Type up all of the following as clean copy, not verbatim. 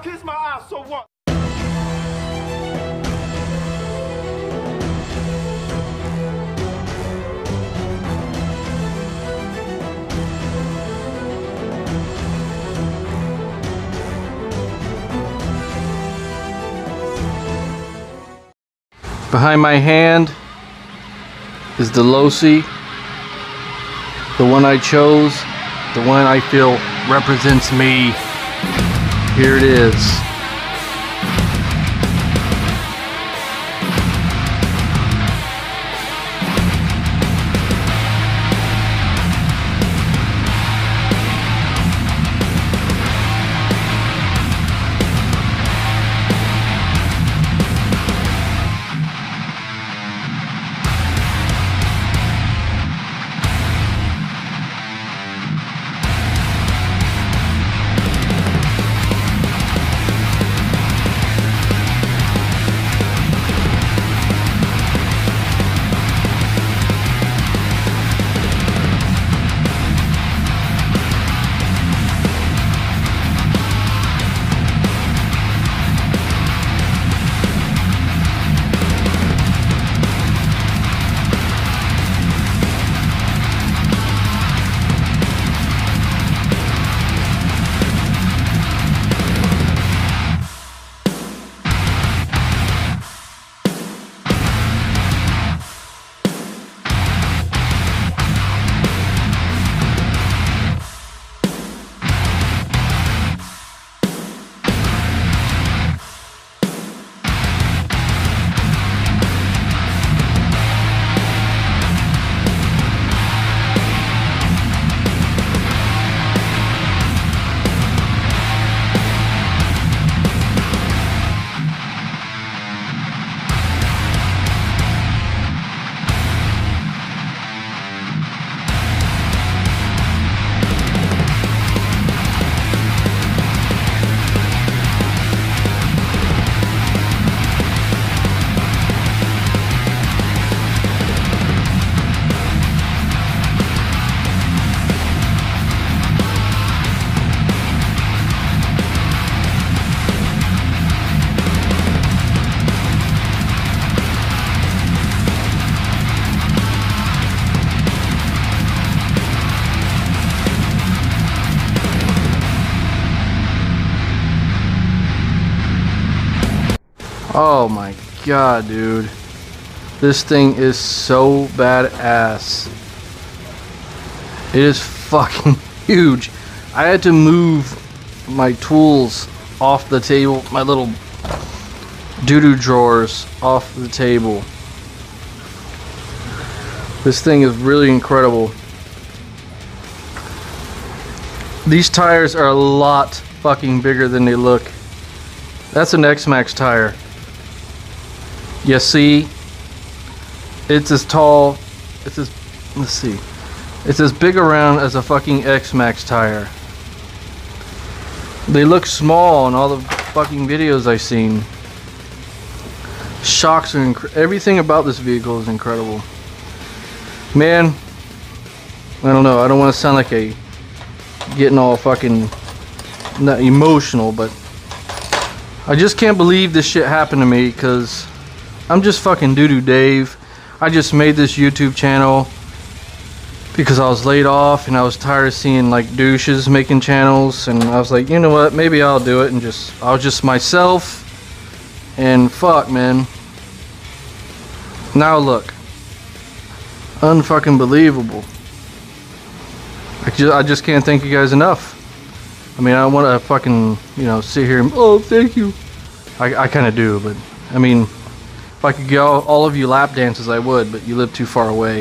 kiss my ass, so what? Behind my hand is the Losi, the one I chose, the one I feel represents me. Here it is. Oh my god, dude. This thing is so badass. It is fucking huge. I had to move my tools off the table, my little doo-doo drawers off the table. This thing is really incredible. These tires are a lot fucking bigger than they look. That's an X-Max tire. You see, it's as tall, it's as, let's see, it's as big around as a fucking X-Max tire. They look small in all the fucking videos I've seen. Shocks are everything about this vehicle is incredible. Man, I don't know, I don't want to sound like a getting all fucking not emotional, but I just can't believe this shit happened to me, because I'm just fucking doo-doo Dave. I just made this YouTube channel because I was laid off and I was tired of seeing like douches making channels, and I was like, you know what, maybe I'll do it, and I was just myself, and fuck, man. Now look, unfucking believable. I just can't thank you guys enough. I mean, I don't want to fucking, you know, sit here and, oh, thank you. I kind of do, but I mean, if I could go all of you lap dances, I would, but you live too far away.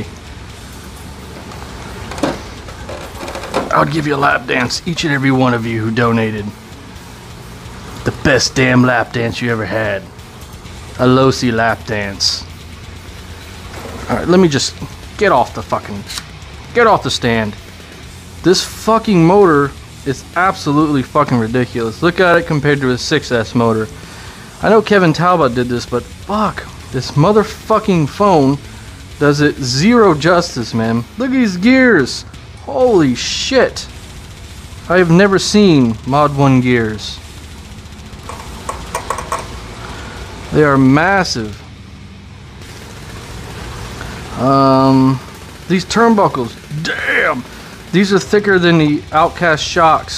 I would give you a lap dance, each and every one of you who donated. The best damn lap dance you ever had. A Losi lap dance. Alright, let me just get off the stand. This fucking motor is absolutely fucking ridiculous. Look at it compared to a 6S motor. I know Kevin Talbot did this, but fuck, this motherfucking phone does it zero justice, man. Look at these gears. Holy shit. I have never seen Mod 1 gears. They are massive. These turnbuckles, damn, these are thicker than the Outcast shocks.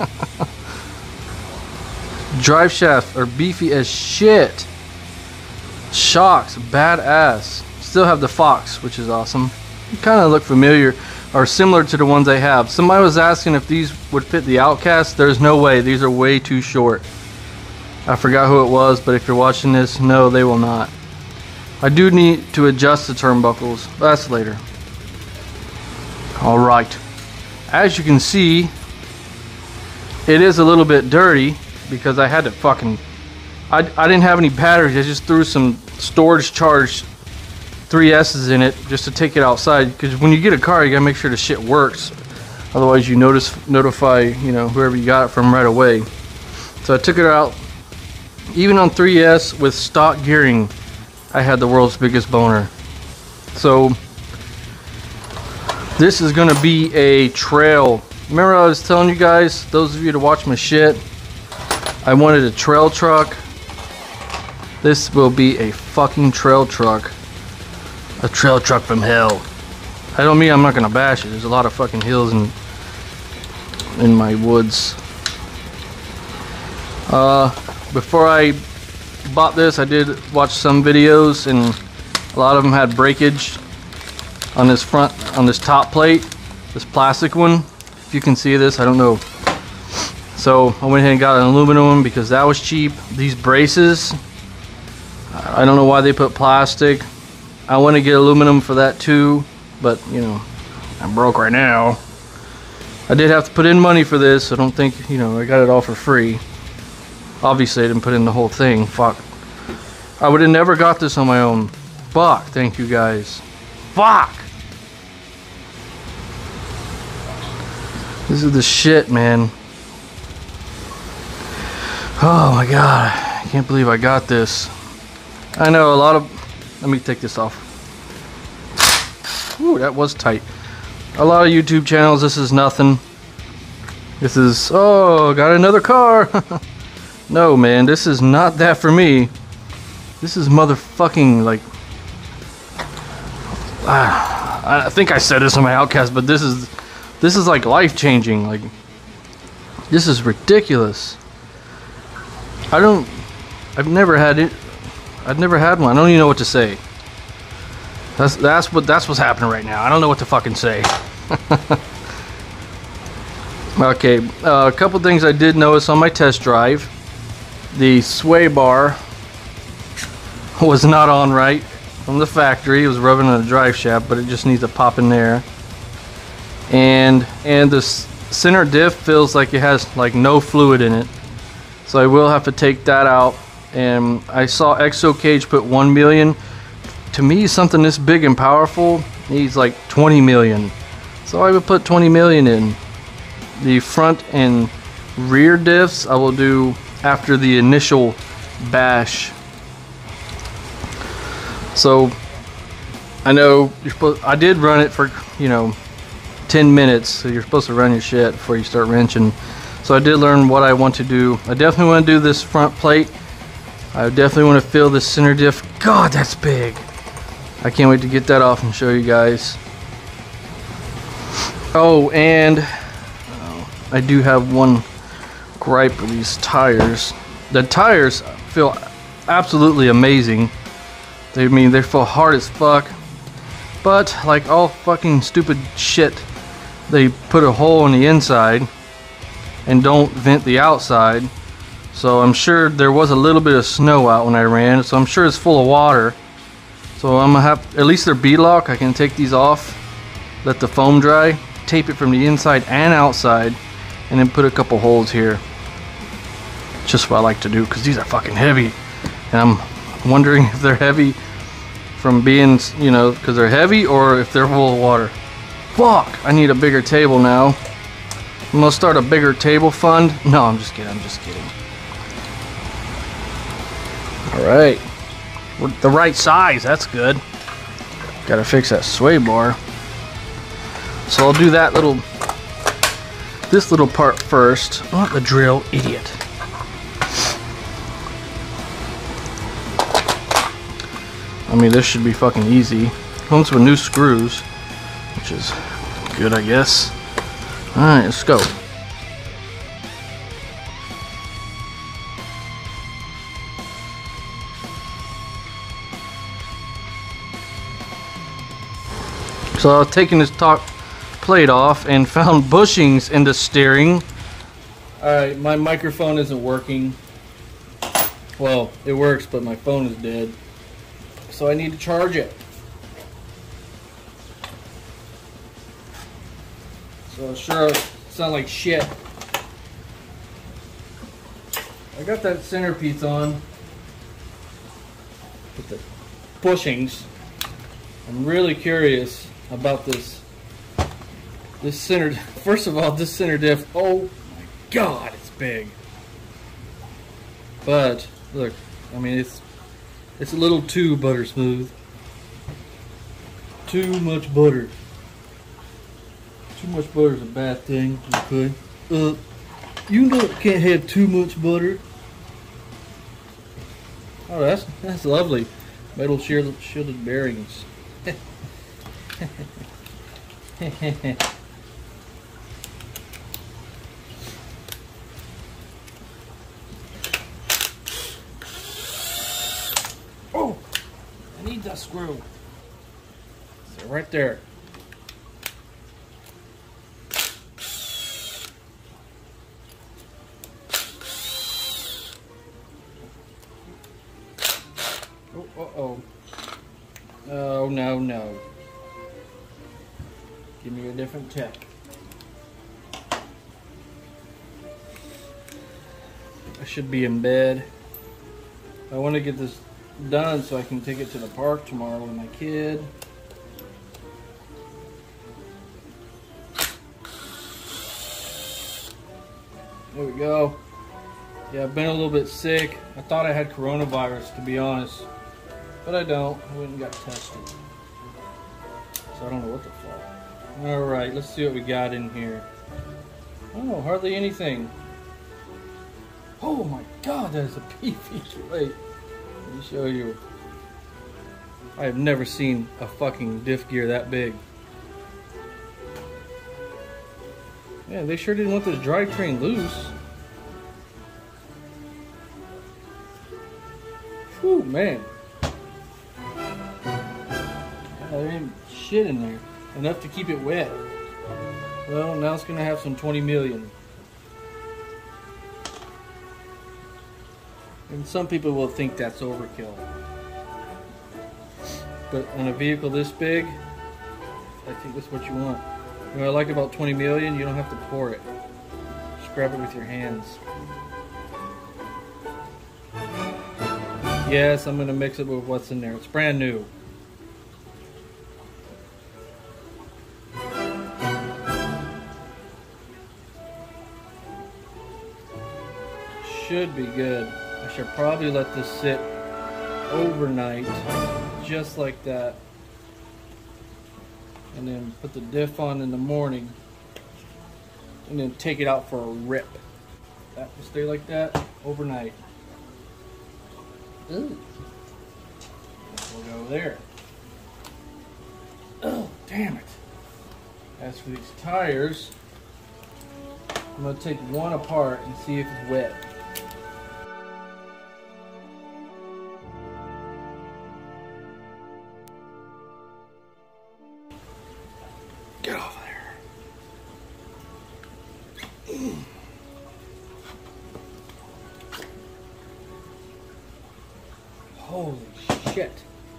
Drive shafts are beefy as shit. Shocks, badass. Still have the Fox, which is awesome. They kind of look familiar or similar to the ones I have. Somebody was asking if these would fit the Outcast. There's no way. These are way too short. I forgot who it was, but if you're watching this, no, they will not. I do need to adjust the turnbuckles, but that's later. Alright. As you can see, it is a little bit dirty because I had to fucking... I didn't have any batteries. I just threw some storage charged 3S's in it just to take it outside, because when you get a car you gotta make sure the shit works, otherwise you notify, you know, whoever you got it from right away. So I took it out. Even on 3S with stock gearing, I had the world's biggest boner. So this is gonna be a trail. Remember I was telling you guys, those of you to watch my shit, I wanted a trail truck. This will be a fucking trail truck. A trail truck from hell. I don't mean I'm not gonna bash it. There's a lot of fucking hills in my woods. Before I bought this, I did watch some videos, and a lot of them had breakage on this top plate, this plastic one. If you can see this, I don't know. So I went ahead and got an aluminum one because that was cheap. These braces, I don't know why they put plastic. I want to get aluminum for that too, but you know, I'm broke right now. I did have to put in money for this. I don't think, you know, I got it all for free. Obviously I didn't put in the whole thing. Fuck. I would have never got this on my own. Fuck. Thank you guys. Fuck. This is the shit, man. Oh my god. I can't believe I got this. I know a lot of... Let me take this off. Ooh, that was tight. A lot of YouTube channels, this is nothing. This is... Oh, got another car. No, man, this is not that for me. This is motherfucking, like... I think I said this on my Outcast, but this is like life-changing. Like, this is ridiculous. I've never had it. I've never had one. I don't even know what to say. That's what's happening right now. I don't know what to fucking say. Okay, a couple things I did notice on my test drive. The sway bar was not on right from the factory. It was rubbing on the drive shaft, but it just needs to pop in there. And the center diff feels like it has like no fluid in it, so I will have to take that out. And I saw Exo Cage put 1 million. To me, something this big and powerful needs like 20 million. So I would put 20 million in. The front and rear diffs I will do after the initial bash. So I know you're supposed, I did run it for, you know, 10 minutes, so you're supposed to run your shit before you start wrenching. So I did learn what I want to do. I definitely want to do this front plate. I definitely want to fill this center diff. God, that's big. I can't wait to get that off and show you guys. Oh, and I do have one gripe with these tires. The tires feel absolutely amazing. They feel hard as fuck. But like all fucking stupid shit, they put a hole in the inside and don't vent the outside. So I'm sure there was a little bit of snow out when I ran, so I'm sure it's full of water. So I'm gonna have, at least they're beadlock. I can take these off, let the foam dry, tape it from the inside and outside, and then put a couple holes here. Just what I like to do, because these are fucking heavy. And I'm wondering if they're heavy from being, you know, because they're heavy, or if they're full of water. Fuck, I need a bigger table now. I'm gonna start a bigger table fund. No, I'm just kidding, I'm just kidding. Alright. The right size, that's good. Gotta fix that sway bar. So I'll do that this little part first. I want the drill, idiot. I mean, this should be fucking easy. Comes with new screws, which is good, I guess. Alright, let's go. So I was taking this top plate off and found bushings in the steering. Alright, my microphone isn't working. Well, it works, but my phone is dead. So I need to charge it. So sure, sound like shit. I got that centerpiece on with the bushings. I'm really curious about this center. First of all, this center diff. Oh my God, it's big. But look, I mean, it's a little too butter smooth. Too much butter. Too much butter is a bad thing. Okay. You know it can't have too much butter. Oh, that's lovely. Metal shielded bearings. Oh, I need that screw. So right there. Oh, oh no, no. Give me a different tech. I should be in bed. I want to get this done so I can take it to the park tomorrow with my kid. There we go. Yeah, I've been a little bit sick. I thought I had coronavirus, to be honest. But I don't. I went and got tested. So I don't know what the fuck. Alright, let's see what we got in here. Oh, hardly anything. Oh my God, that is a P feature. Wait, let me show you. I have never seen a fucking diff gear that big. Yeah, they sure didn't want this drivetrain loose. Whew, man. Yeah, there ain't shit in there. Enough to keep it wet. Well, now it's gonna have some 20 million. And some people will think that's overkill. But on a vehicle this big, I think that's what you want. You know what I like about 20 million? You don't have to pour it. Just grab it with your hands. Yes, I'm gonna mix it with what's in there. It's brand new. Should be good. I should probably let this sit overnight, just like that, and then put the diff on in the morning, and then take it out for a rip. That will stay like that overnight. Ooh. We'll go there. Oh, damn it. As for these tires, I'm going to take one apart and see if it's wet. Get off there. Holy shit.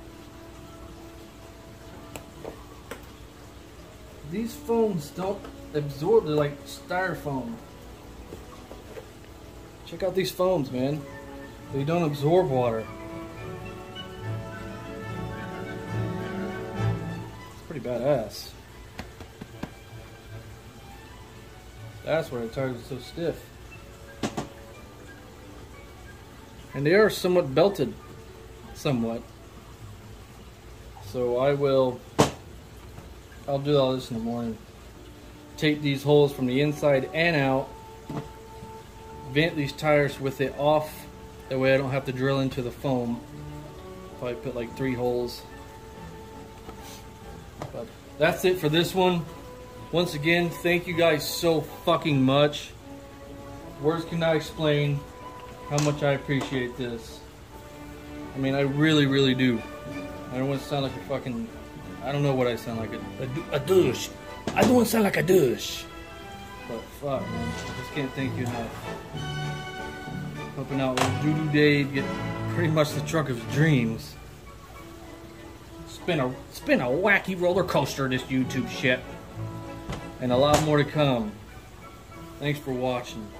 These foams don't absorb, they're like styrofoam. Check out these foams, man. They don't absorb water. It's pretty badass. That's why the tires are so stiff. And they are somewhat belted. Somewhat. So I'll do all this in the morning. Take these holes from the inside and out. Vent these tires with it off. That way I don't have to drill into the foam. Probably put like 3 holes. But that's it for this one. Once again, thank you guys so fucking much. Words cannot explain how much I appreciate this. I mean, I really, really do. I don't want to sound like a fucking... I don't know what I sound like. A douche. I don't want to sound like a douche. But fuck, man. I just can't thank you enough. Helping out with Doo-Doo Dave, get pretty much the truck of his dreams. Spin a wacky roller coaster, this YouTube shit. And a lot more to come. Thanks for watching.